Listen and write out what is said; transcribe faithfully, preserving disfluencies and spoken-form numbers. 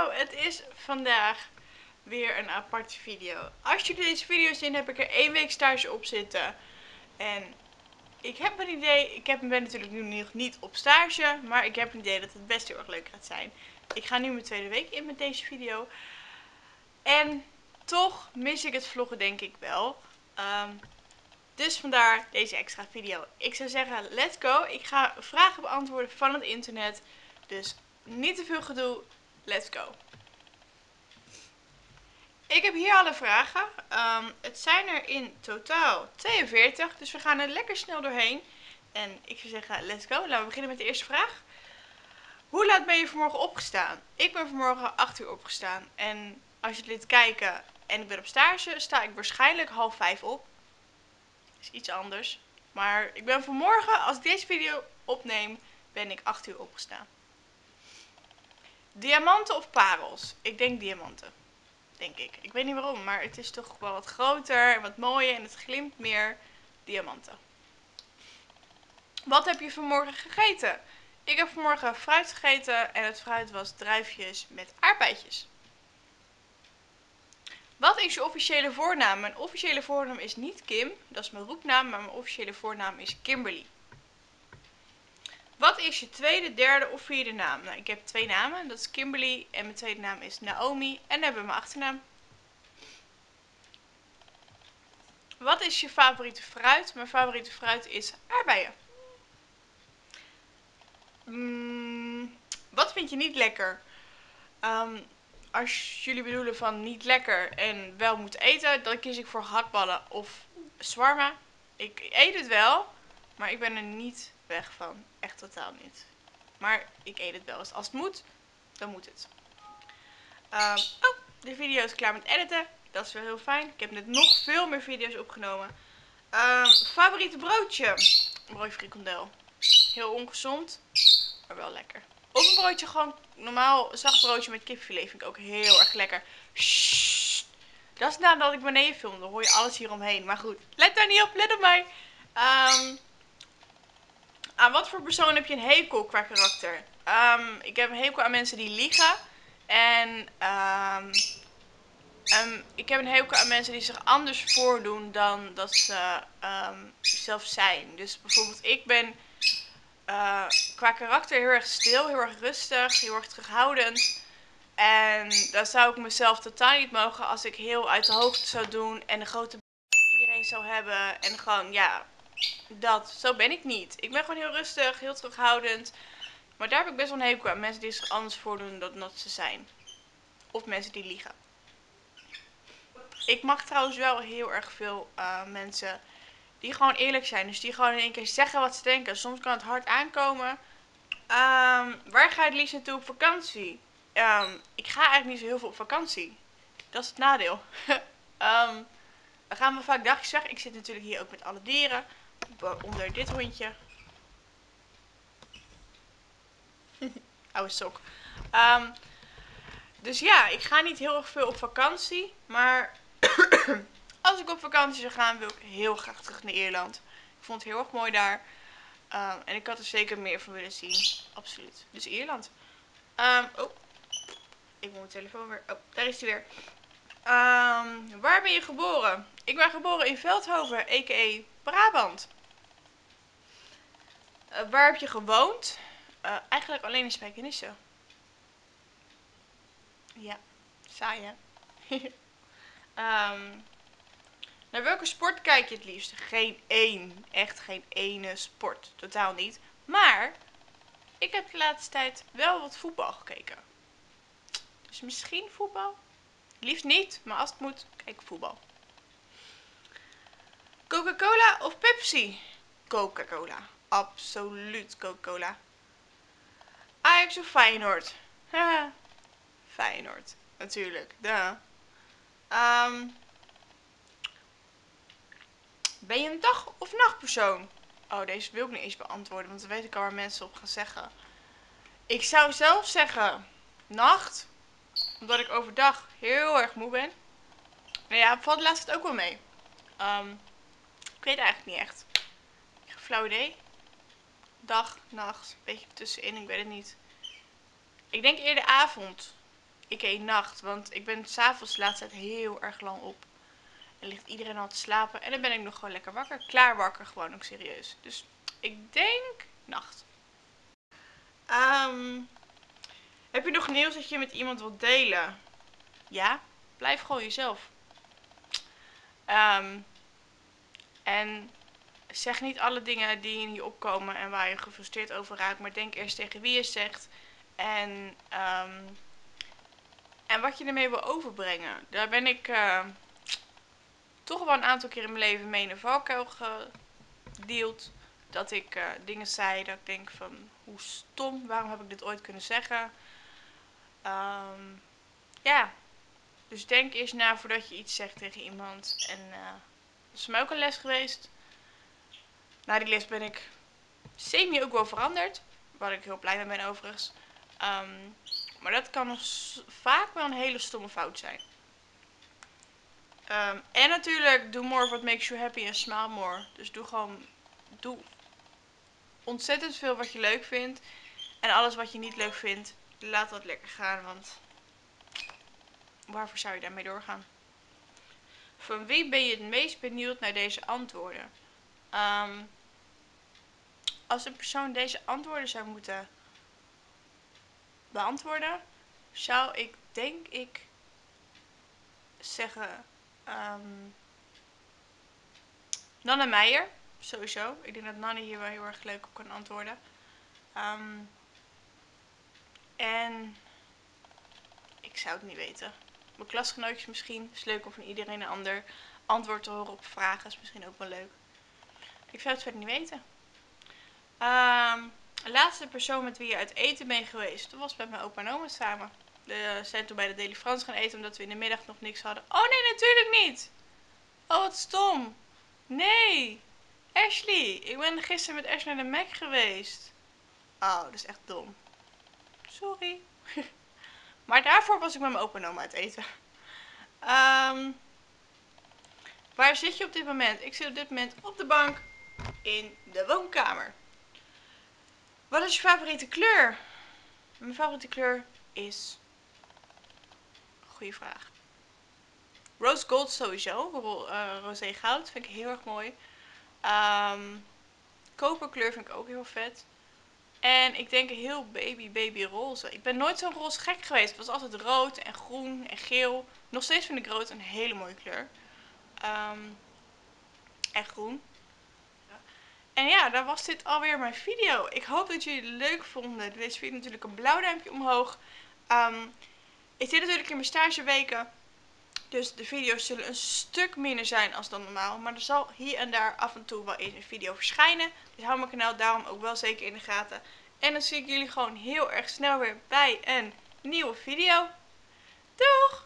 Hallo, het is vandaag weer een aparte video. Als jullie deze video zien, heb ik er één week stage op zitten. En ik heb een idee, ik heb, ben natuurlijk nu nog niet op stage, maar ik heb een idee dat het best heel erg leuk gaat zijn. Ik ga nu mijn tweede week in met deze video. En toch mis ik het vloggen denk ik wel. Um, dus vandaar deze extra video. Ik zou zeggen, let's go. Ik ga vragen beantwoorden van het internet. Dus niet te veel gedoe. Let's go. Ik heb hier alle vragen. Um, het zijn er in totaal tweeënveertig. Dus we gaan er lekker snel doorheen. En ik zou zeggen, let's go. Laten we beginnen met de eerste vraag. Hoe laat ben je vanmorgen opgestaan? Ik ben vanmorgen acht uur opgestaan. En als je dit kijken en ik ben op stage, sta ik waarschijnlijk half vijf op. Is iets anders. Maar ik ben vanmorgen, als ik deze video opneem, ben ik acht uur opgestaan. Diamanten of parels? Ik denk diamanten. Denk ik. Ik weet niet waarom, maar het is toch wel wat groter en wat mooier en het glimt meer. Diamanten. Wat heb je vanmorgen gegeten? Ik heb vanmorgen fruit gegeten en het fruit was druifjes met aardbeidjes. Wat is je officiële voornaam? Mijn officiële voornaam is niet Kim, dat is mijn roepnaam, maar mijn officiële voornaam is Kimberly. Wat is je tweede, derde of vierde naam? Nou, ik heb twee namen, dat is Kimberly en mijn tweede naam is Naomi en dan hebben we mijn achternaam. Wat is je favoriete fruit? Mijn favoriete fruit is aardbeien. Mm, wat vind je niet lekker? Um, als jullie bedoelen van niet lekker en wel moet eten, dan kies ik voor gehaktballen of shawarma. Ik eet het wel, maar ik ben er niet weg van. Echt totaal niet. Maar ik eet het wel eens. Als het moet, dan moet het. Um, oh, de video is klaar met editen. Dat is wel heel fijn. Ik heb net nog veel meer video's opgenomen. Um, favoriete broodje? Broodje frikandel. Heel ongezond, maar wel lekker. Of een broodje gewoon normaal zacht broodje met kipfilet vind ik ook heel erg lekker. Shhh. Dat is nadat ik beneden film, dan hoor je alles hieromheen. Maar goed, let daar niet op, let op mij. Um, aan wat voor persoon heb je een hekel qua karakter? Um, ik heb een hekel aan mensen die liegen. En um, um, ik heb een hekel aan mensen die zich anders voordoen dan dat ze um, zelf zijn. Dus bijvoorbeeld ik ben uh, qua karakter heel erg stil, heel erg rustig, heel erg terughoudend. En dan zou ik mezelf totaal niet mogen als ik heel uit de hoogte zou doen en de grote b- iedereen zou hebben. En gewoon, ja, dat. Zo ben ik niet. Ik ben gewoon heel rustig, heel terughoudend. Maar daar heb ik best wel een hekel aan. Mensen die zich anders voordoen dan dat ze zijn. Of mensen die liegen. Ik mag trouwens wel heel erg veel uh, mensen die gewoon eerlijk zijn. Dus die gewoon in één keer zeggen wat ze denken. Soms kan het hard aankomen. Um, waar ga je het liefst naartoe op vakantie? Um, ik ga eigenlijk niet zo heel veel op vakantie. Dat is het nadeel. um, dan gaan we vaak dagjes weg. Ik zit natuurlijk hier ook met alle dieren. Onder dit hondje. Oude sok. Um, dus ja, ik ga niet heel erg veel op vakantie. Maar als ik op vakantie zou gaan, wil ik heel graag terug naar Ierland. Ik vond het heel erg mooi daar. Um, en ik had er zeker meer van willen zien. Absoluut. Dus Ierland. Um, oh. Ik moet mijn telefoon weer... Oh, daar is hij weer. Um, waar ben je geboren? Ik ben geboren in Veldhoven, a k a. Brabant. Uh, waar heb je gewoond? Uh, eigenlijk alleen in Spijkenisse. Ja, saai hè? um, naar welke sport kijk je het liefst? Geen één. Echt geen ene sport. Totaal niet. Maar ik heb de laatste tijd wel wat voetbal gekeken. Dus misschien voetbal? Liefst niet, maar als het moet, kijk voetbal. Coca-Cola of Pepsi? Coca-Cola. Absoluut Coca-Cola. Ajax of Feyenoord? Haha. Feyenoord. Natuurlijk. Duh. Um, ben je een dag- of nachtpersoon? Oh, deze wil ik niet eens beantwoorden, want dan weet ik al waar mensen op gaan zeggen. Ik zou zelf zeggen nacht. Omdat ik overdag heel erg moe ben. Nou ja, valt laatst het ook wel mee. Um, ik weet eigenlijk niet echt. Ik heb een flauw idee. Dag, nacht, een beetje tussenin, ik weet het niet. Ik denk eerder avond. ik één nacht. Want ik ben s'avonds de laatste tijd heel erg lang op. En ligt iedereen al te slapen. En dan ben ik nog gewoon lekker wakker. Klaar wakker gewoon, ook serieus. Dus ik denk nacht. Um, heb je nog nieuws dat je met iemand wilt delen? Ja, blijf gewoon jezelf. Um, en zeg niet alle dingen die in je opkomen en waar je gefrustreerd over raakt. Maar denk eerst tegen wie je zegt. En, um, en wat je ermee wil overbrengen. Daar ben ik uh, toch wel een aantal keer in mijn leven mee in een valkuil gedeeld. Dat ik uh, dingen zei dat ik denk van hoe stom, waarom heb ik dit ooit kunnen zeggen? Um, ja, dus denk eerst na voordat je iets zegt tegen iemand. En uh, dat is voor mij ook een les geweest. Na die les ben ik semi ook wel veranderd. Waar ik heel blij mee ben overigens. Um, maar dat kan nog vaak wel een hele stomme fout zijn. Um, en natuurlijk, do more of what makes you happy and smile more. Dus doe gewoon, doe ontzettend veel wat je leuk vindt. En alles wat je niet leuk vindt, laat dat lekker gaan. Want waarvoor zou je daarmee doorgaan? Van wie ben je het meest benieuwd naar deze antwoorden? Um, als een persoon deze antwoorden zou moeten beantwoorden, zou ik denk ik zeggen um, Nanne Meijer, sowieso. Ik denk dat Nanne hier wel heel erg leuk op kan antwoorden. Um, en ik zou het niet weten. Mijn klasgenootjes misschien. Het is leuk om van iedereen een ander antwoord te horen op vragen. Is misschien ook wel leuk. Ik zou het verder niet weten. Um, de laatste persoon met wie je uit eten bent geweest, dat was met mijn opa en oma samen. We zijn toen bij de Deli Frans gaan eten omdat we in de middag nog niks hadden. Oh nee, natuurlijk niet! Oh, wat stom! Nee! Ashley, ik ben gisteren met Ash naar de Mac geweest. Oh, dat is echt dom. Sorry. Maar daarvoor was ik met mijn opa en oma uit eten. Um, waar zit je op dit moment? Ik zit op dit moment op de bank in de woonkamer. Wat is je favoriete kleur? Mijn favoriete kleur is... Goeie vraag. Rose gold sowieso. Ro uh, rosé goud vind ik heel erg mooi. Um, koperkleur vind ik ook heel vet. En ik denk een heel baby baby roze. Ik ben nooit zo'n roze gek geweest. Het was altijd rood en groen en geel. Nog steeds vind ik rood een hele mooie kleur. Um, en groen. Ja. En ja, dan was dit alweer mijn video. Ik hoop dat jullie het leuk vonden. Deze video natuurlijk een blauw duimpje omhoog. Um, ik zit natuurlijk in mijn stageweken. Dus de video's zullen een stuk minder zijn als dan normaal. Maar er zal hier en daar af en toe wel eens een video verschijnen. Dus hou mijn kanaal daarom ook wel zeker in de gaten. En dan zie ik jullie gewoon heel erg snel weer bij een nieuwe video. Doeg!